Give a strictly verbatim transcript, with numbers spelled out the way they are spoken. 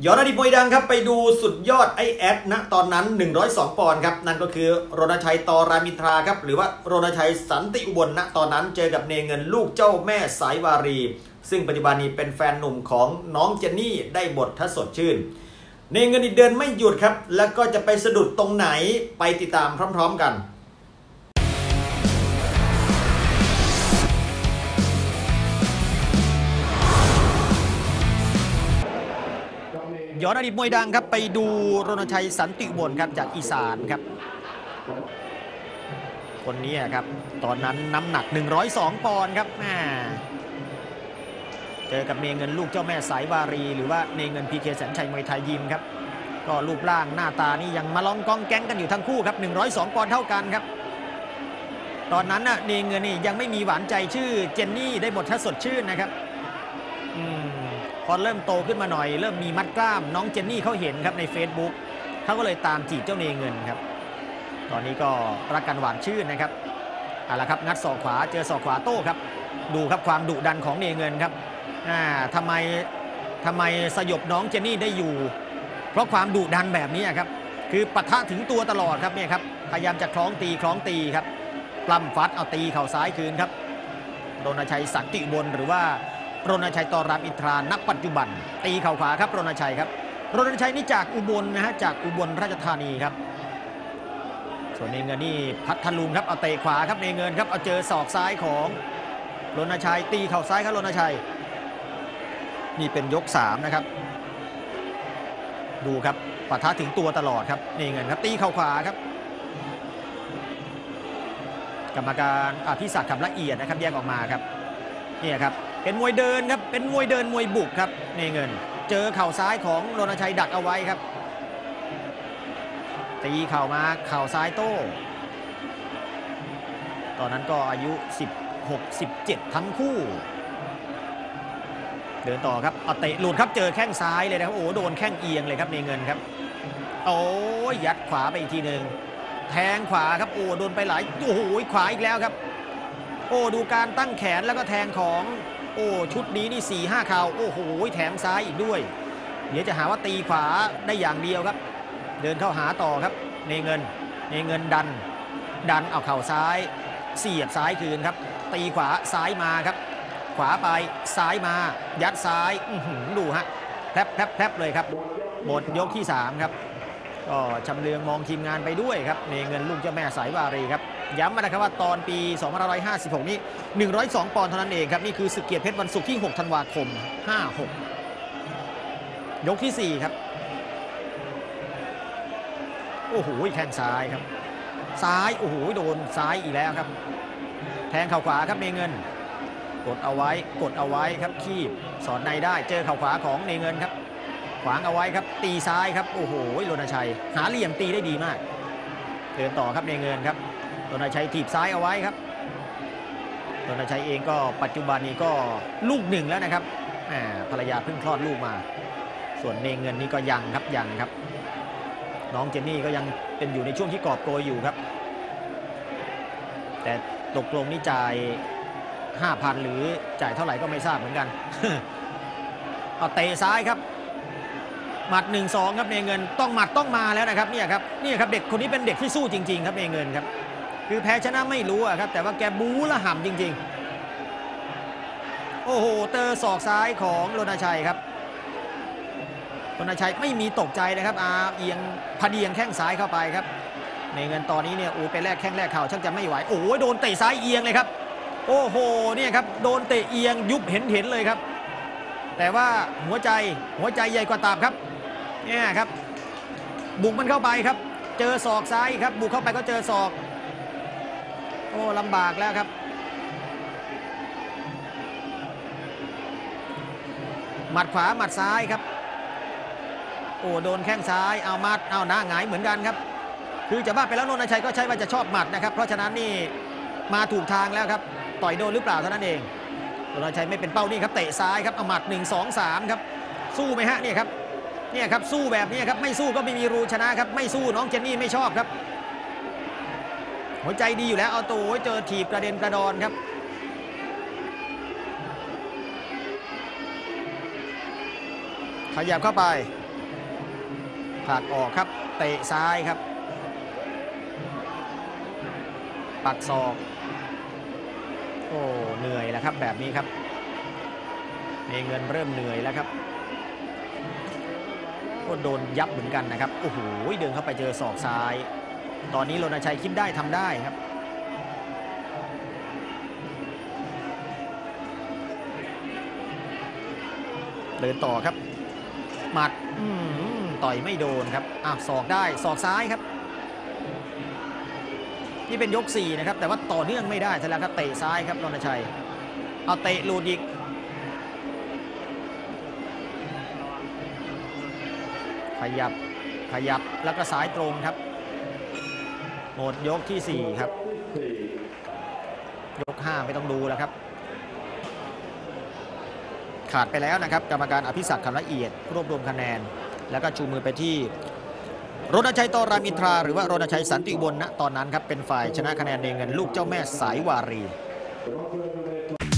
ย้อนอดีตมวยดังครับไปดูสุดยอดไอแอดณตอนนั้นหนึ่งร้อยสองปอนด์ครับนั่นก็คือรณชัยตรามินทราครับหรือว่ารณชัยสันติอุบลณตอนนั้นเจอกับเนเงินลูกเจ้าแม่สายวารีซึ่งปัจจุบันนี้เป็นแฟนหนุ่มของน้องเจนนี่ได้บททัศสดชื่นเนเงินเดินไม่หยุดครับแล้วก็จะไปสะดุดตรงไหนไปติดตามพร้อมๆกันย้อนอดีตมวยดังครับไปดูรณชัยสันติอุบลครับจากอีสานครับคนนี้ครับตอนนั้นน้ำหนักหนึ่งร้อยสองปอนด์ครับแม่เจอกับเนเงินลูกเจ้าแม่สายวารีหรือว่าเนเงินพีเคแสนชัยมวยไทยยิมครับก็รูปร่างหน้าตานี่ยังมาลองกองแก๊งกันอยู่ทั้งคู่ครับหนึ่งร้อยสองปอนด์เท่ากันครับตอนนั้นน่ะเนเงินนี่ยังไม่มีหวานใจชื่อเจนนี่ได้บททัศสดชื่นนะครับอืมพอเริ่มโตขึ้นมาหน่อยเริ่มมีมัดกล้ามน้องเจนนี่เขาเห็นครับใน Facebook เขาก็เลยตามจีบเจ้าเนเงินครับตอนนี้ก็รักกันหวานชื่นนะครับเอาละครับงัดศอกขวาเจอศอกขวาโต้ครับดูครับความดุดันของเนเงินครับอ่าทำไมทำไมสยบน้องเจนนี่ได้อยู่เพราะความดุดันแบบนี้ครับคือปะทะถึงตัวตลอดครับเนี่ยครับพยายามจะคล้องตีคล้องตีครับปล้ำฟัดเอาตีเข่าซ้ายคืนครับรณชัยสันติอุบลหรือว่ารณชัยตรามินทรานักปัจจุบันตีเข่าขวาครับรณชัยครับรณชัยนี่จากอุบลนะฮะจากอุบลราชธานีครับส่วนเนเงินนี่พัทลุงครับเอาเตะขวาครับเนเงินครับเอาเจอศอกซ้ายของรณชัยตีเข่าซ้ายครับรณชัยนี่เป็นยกสามนะครับดูครับปะทะถึงตัวตลอดครับเนเงินครับตีเข่าขวาครับกรรมการอภิศักดิ์คำละเอียดนะครับแยกออกมาครับนี่ครับเป็นมวยเดินครับเป็นมวยเดินมวยบุกครับเนเงินเจอเข่าซ้ายของรณชัยดักเอาไว้ครับตีเข่ามาเข่าซ้ายโต้ตอนนั้นก็อายุสิบหก สิบเจ็ดทั้งคู่เดินต่อครับเอาเตะหลุดครับเจอแข้งซ้ายเลยนะครับโอ้โดนแข้งเอียงเลยครับเนเงินครับโอ้ยยัดขวาไปอีกทีหนึ่งแทงขวาครับโอ้โดนไปหลายโอ้โหขวาอีกแล้วครับโอ้ดูการตั้งแขนแล้วก็แทงของโอ้ชุดนี้นี่ สี่ห้า เข่าโอ้โหแถมซ้ายอีกด้วยเดี๋ยวจะหาว่าตีขวาได้อย่างเดียวครับเดินเข้าหาต่อครับเนเงินเนเงินดันดันเอาเข่าซ้ายเสียบซ้ายคืนครับตีขวาซ้ายมาครับขวาไปซ้ายมายัดซ้ายดูฮะแทบแทบแทบเลยครับหมดยกที่สามครับก็ชำเลืองมองทีมงานไปด้วยครับเนเงินลูกเจ้าแม่สายวารีครับย้ำมานะครับว่าตอนปีสองพันห้าร้อยห้าสิบหกนี้หนึ่งร้อยสองปอนด์เท่านั้นเองครับนี่คือศึกเกียรติเพชรวันศุกร์ที่หกธันวาคมห้าหกยกที่สี่ครับโอ้โหแข้งซ้ายครับซ้ายโอ้โหโดนซ้ายอีกแล้วครับแทงเข่าขวาครับเนเงินกดเอาไว้กดเอาไว้ครับคีบสอดในได้เจอเข่าขวาของเนเงินครับขวางเอาไว้ครับตีซ้ายครับโอ้โหรณชัยหาเหลี่ยมตีได้ดีมากเดินต่อครับเนเงินครับรณชัยถีบซ้ายเอาไว้ครับรณชัยเองก็ปัจจุบันนี้ก็ลูกหนึ่งแล้วนะครับภรรยาเพิ่งคลอดลูกมาส่วนเนเงินนี่ก็ยังครับยังครับน้องเจนนี่ก็ยังเป็นอยู่ในช่วงที่กอบโกยอยู่ครับแต่ตกลงนี่จ่าย ห้าพัน หรือจ่ายเท่าไหร่ก็ไม่ทราบเหมือนกัน เอาเตะซ้ายครับหมัด หนึ่งสอง ครับเนเงินต้องหมัดต้องมาแล้วนะครับเนี่ยครับนี่ครับเด็กคนนี้เป็นเด็กที่สู้จริงๆครับเนเงินครับคือแพ้ชนะไม่รู้ครับแต่ว่าแกบู๊ละห่ำจริงๆโอ้โหเตอศอกซ้ายของรณชัยครับรณชัยไม่มีตกใจนะครับอาเอียงพเดียงแข้งซ้ายเข้าไปครับเนเงินตอนนี้เนี่ยโอ้ไปแลกแข้งแลกเข่าชักจะไม่ไหวโอ้โหโดนเตะซ้ายเอียงเลยครับโอ้โหเนี่ยครับโดนเตะเอียงยุบเห็นเห็นเลยครับแต่ว่าหัวใจหัวใจใหญ่กว่าตับครับเนี่ยครับบุกมันเข้าไปครับเจอศอกซ้ายครับบุกเข้าไปก็เจอศอกโอ้ลำบากแล้วครับหมัดขวาหมัดซ้ายครับโอ้โดนแข้งซ้ายเอามัดเอาหน้าหงายเหมือนกันครับคือจะบ้าไปแล้วรณชัยก็ใช้ว่าจะชอบหมัดนะครับเพราะฉะนั้นนี่มาถูกทางแล้วครับต่อยโดนหรือเปล่าเท่านั้นเองรณชัยไม่เป็นเป้านี่ครับเตะซ้ายครับเอาหมัดหนึ่ง สอง สามครับสู้ไหมฮะเนี่ยครับเนี่ยครับสู้แบบนี้ครับไม่สู้ก็ไม่มีรูชนะครับไม่สู้น้องเจนนี่ไม่ชอบครับหัวใจดีอยู่แล้วเอาตัวเจอถีบกระเด็นกระดอนครับขยับเข้าไปผลักออกครับเตะซ้ายครับปักศอกโอ้เหนื่อยแล้วครับแบบนี้ครับในเงินเริ่มเหนื่อยแล้วครับก็โดนยับเหมือนกันนะครับโอ้โหเดินเข้าไปเจอศอกซ้ายตอนนี้รณชัยคิดได้ทำได้ครับเดินต่อครับหมัดต่อยไม่โดนครับอ่ะศอกได้ศอกซ้ายครับนี่เป็นยกสี่นะครับแต่ว่าต่อเนื่องไม่ได้ซะแล้วครับเตะซ้ายครับรณชัยเอาเตะหลุดอีกขยับขยับแล้วก็ซ้ายตรงครับหมดยกที่สี่ครับยกห้าไม่ต้องดูแล้วครับขาดไปแล้วนะครับกรรมการอภิศักดิ์คำละเอียดรวบรวมคะแนนแล้วก็ชูมือไปที่รณชัย ตรามอินทราหรือว่ารณชัยสันติอุบลณตอนนั้นครับเป็นฝ่ายชนะคะแนนในเงินลูกเจ้าแม่สายวารี